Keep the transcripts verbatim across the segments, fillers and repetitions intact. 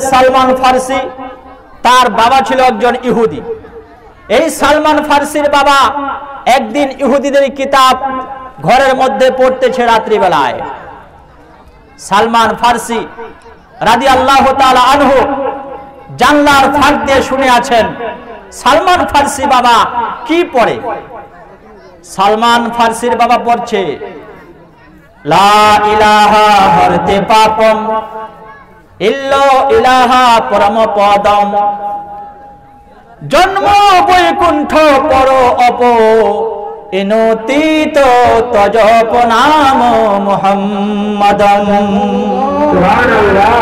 সালমান ফার্সি, তার বাবা ছিল একজন ইহুদি। এই সালমান ফার্সির বাবা একদিন ইহুদিদের কিতাব ঘরের মধ্যে পড়তেছে রাত্রিবেলায়। সালমান ফার্সি রাদিয়াল্লাহু তাআলা আনহু জানলার ফাঁক দিয়ে শুনে আছেন সালমান ফার্সি বাবা কি পড়ে। সালমান ফার্সির বাবা পড়ছে লা ইলাহা হরতে পাপম ইল্লা ইলাহা পরম পদম, জন্ম বৈকুণ্ঠ পর অপ ইনতীত তজপ নাম মুহাম্মাদম। সুবহানাল্লাহ।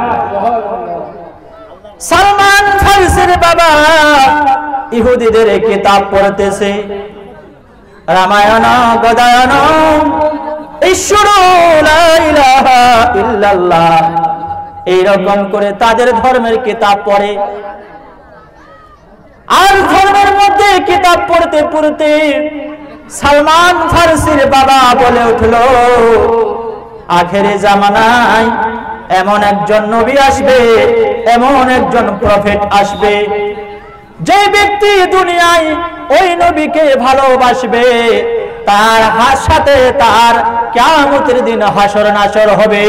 সালমান ফার্সির বাবা ইহুদিদের কিতাব পড়তেছে, রামায়ণ গদায়ন ঈশ্বর লা ইলাহা ইল্লাল্লাহ, এইরকম করে তাদের ধর্মের কিতাব পড়ে। আর ধর্মের মধ্যে কিতাব পড়তে পড়তে সালমান ফার্সির বাবা বলে উঠল, আখেরি জামানায় এমন একজন নবী আসবে, এমন একজন প্রফেট আসবে, যে ব্যক্তি দুনিয়ায় ওই নবীকে ভালোবাসবে তার সাথে তার কিয়ামতের দিন হাসর নাসর হবে।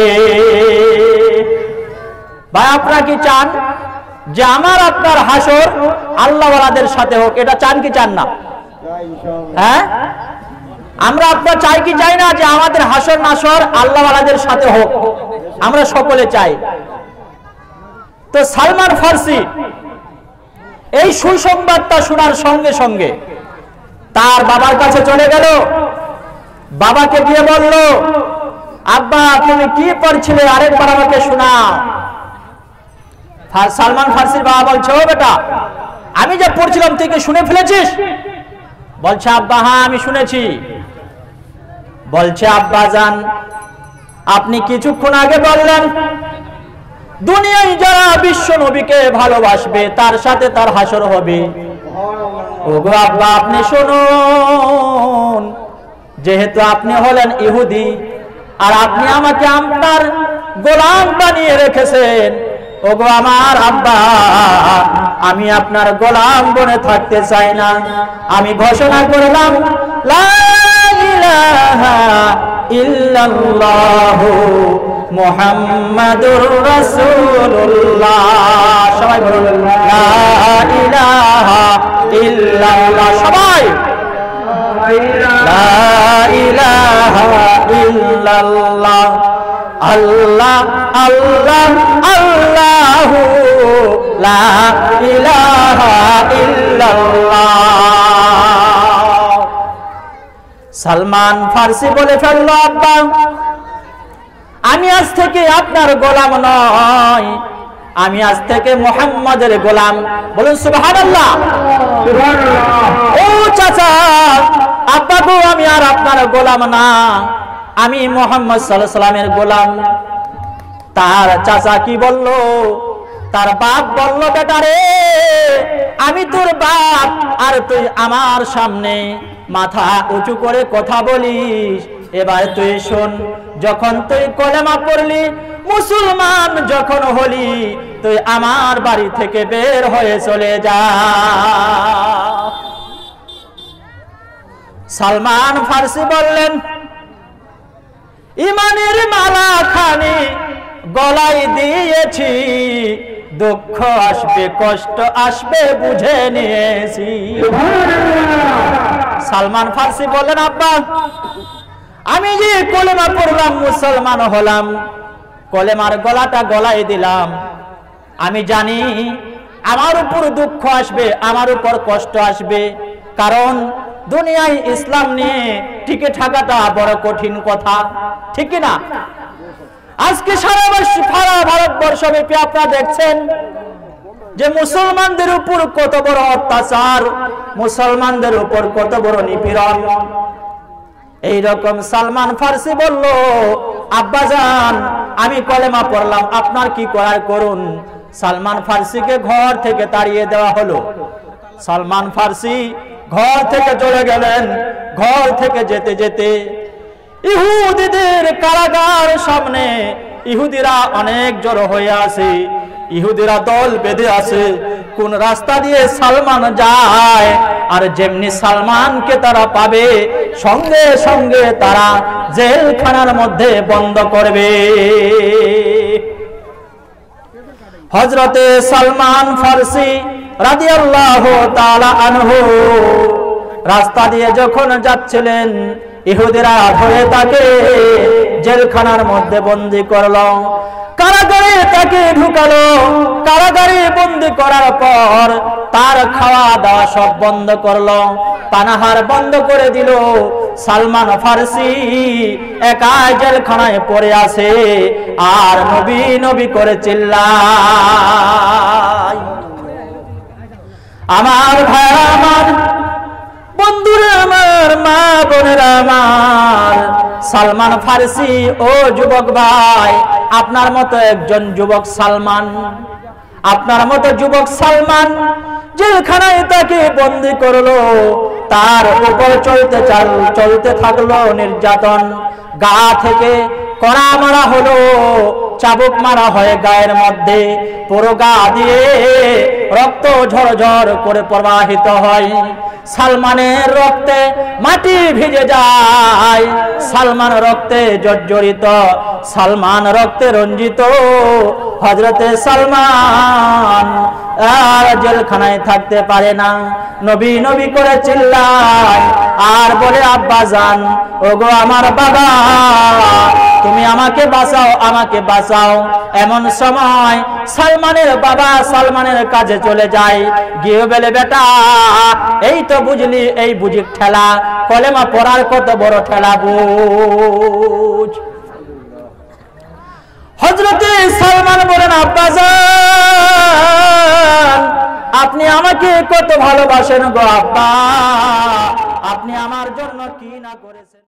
ভাই, আপনারা কি চান যে আমার আপনার হাসর আল্লাহওয়ালাদের সাথে হোক? এটা চান কি চান না? হ্যাঁ, আমরা আপনারা চাই কি চাই না যে আমাদের হাসর নাসর আল্লাহওয়ালাদের সাথে হোক? আমরা সকলে চাই। তো সালমান ফার্সি এই সুসংবাদটা শোনার সঙ্গে সঙ্গে তার বাবার কাছে চলে গেল। বাবাকে গিয়ে বলল, আব্বা তুমি কি পড়ছিলে, আরেকবার আমাকে শোনাও। সালমান ফার্সির বাবা বলছে, ও বেটা, আমি যা পড়ছিলাম তুই কি শুনে ফেলেছিস? বলছে, আব্বা হ্যাঁ আমি শুনেছি। বলছে, আব্বা জান আপনি কিছুক্ষণ আগে বললেন দুনিয়ায় যারা বিশ্ব নবীকে ভালোবাসবে তার সাথে তার হাসর হবে। ওগো আব্বা আপনি শুনুন, যেহেতু আপনি হলেন ইহুদি আর আপনি আমাকে আপনার গোলাম বানিয়ে রেখেছেন, ওগো আমার আব্বা আমি আপনার গোলাম বনে থাকতে চাই না। আমি ঘোষণা করলাম লা ইলাহা ইল্লাল্লাহু মুহাম্মাদুর রাসূলুল্লাহ। সবাই বলুন লা ইলাহা ইল্লাল্লাহ। সবাই লা ইলাহা ইল্লাল্লাহ। আল্লাহ আল্লাহ আল্লাহু লা ইলাহা ইল্লাল্লাহ। সালমান ফার্সি বলে ফেলল, আব্বা আমি আজ থেকে আপনার গোলাম নয়, আমি আজ থেকে মুহাম্মাদের গোলাম। বলুন সুবহানাল্লাহ। ও চাচা, আব্বা গো আমি আর আপনার গোলাম না, আমি মুহাম্মদ সাল্লাল্লাহু আলাইহি সাল্লামের গোলাম। তার চাচা কি বলল? তার বাপ বলল, বেটা রে আমি তোর বাপ আর তুই আমার সামনে মাথা উঁচু করে কথা বলিস। এবার তুই শোন, যখন তুই কলেমা পড়লি, মুসলমান যখন হলি, তুই আমার বাড়ি থেকে বের হয়ে চলে যা। সালমান ফার্সি বললেন, ইমানের মালা খানি গলায় দিয়েছি, দুঃখ আসবে কষ্ট আসবে বুঝে নিয়েছি। সালমান ফার্সি বললেন, আব্বা আমি যে কলেমা পড়লাম মুসলমান হলাম, কলেমার গলাটা গলায় দিলাম, আমি জানি আমার উপর দুঃখ আসবে, আমার উপর কষ্ট আসবে, কারণ দুনিয়ায় ইসলাম নিয়ে টিকে থাকাটা বড় কঠিন কথা, ঠিক না? আজকে সারা সারা ভারতবর্ষ ব্যাপী আপনারা দেখছেন যে মুসলমানদের উপর কত বড় অত্যাচার, মুসলমানদের উপর কত বড় নিপীড়ন। এইরকম সালমান ফার্সি বলল, আব্বাজান আমি কলেমা পড়লাম, আপনার কি করার করুন। সালমান ফার্সিকে ঘর থেকে তাড়িয়ে দেওয়া হলো। সালমান ফার্সি ঘর থেকে চলে গেলেন। ঘর থেকে যেতে যেতে ইহুদিদের কারাগার সামনে ইহুদিরা অনেক জড়ো হয়ে আছে। ইহুদিরা দল বেঁধে আছে কোন রাস্তা দিয়ে সালমান যায়, আর যেমনি সালমানকে তারা পাবে সঙ্গে সঙ্গে তারা জেলখানার মধ্যে বন্ধ করবে। হযরতে সালমান ফারসি রাদিয়াল্লাহু তাআলা আনহু রাস্তা দিয়ে যখন যাচ্ছিলেন, ইহুদিরা ধরে তাকে জেলখানার মধ্যে বন্দী করলো, কারাগারে তাকে ঢুকালো। কারাগারে বন্দী করার পর তার খাওয়া দাওয়া সব বন্ধ করলো, পানাহার বন্ধ করে দিল। সালমান ফারসি একাই জেলখানায় পড়ে আছে আর নবী নবী করে চিল্লায়। আমার ভাইরা আমার, বন্ধুরা আমার, মা বোনেরা আমার, সালমান ফারসি ও যুবক ভাই, আপনার মতো একজন যুবক সালমান, আপনার মতো যুবক সালমান জেলখানায় তাকে বন্দী করলো, তার উপর চলতে চাল চলতে থাকলো নির্যাতন। গা থেকে কড়া মারা হলো, চাবুক মারা হয় গায়ের মধ্যে, পুরো গা দিয়ে রক্ত ঝরঝর করে প্রবাহিত হয়। সালমানের রক্তে মাটি ভিজে যায়, সালমান রক্তে জর্জরিত, সালমান রক্তে রঞ্জিত। হযরতে সালমান আর জেলখানায় থাকতে পারে না, নবী নবী করে চিল্লায় আর বলে, আব্বা জান, ওগো আমার বাবা, তুমি আমাকে বাঁচাও, আমাকে বাঁচাও। এমন সময় সালমানের বাবা সালমানের কাছে চলে যায়, গিয়ে বলে, বেটা এই তো বুঝলি, এই বুঝি ঠেলা, কলেমা পড়ার কত বড় ঠেলা বুঝ। হযরতে সালমান বলেন, আব্বা জান, আপনি আমাকে কত ভালোবাসেন গো আব্বা, আপনি আমার জন্য কি না করেছেন।